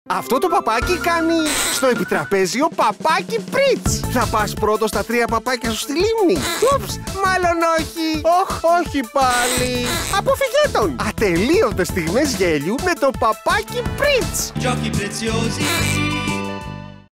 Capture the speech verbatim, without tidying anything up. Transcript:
Αυτό το παπάκι κάνει στο επιτραπέζιο παπάκι πριτς. Θα πας πρώτο στα τρία παπάκια σου στη λίμνη. Ούψ, μάλλον όχι. Όχ, όχι πάλι. Αποφυγέ τον. Ατελείωτες στιγμές γέλιου με το παπάκι πριτς. Giochi preziosi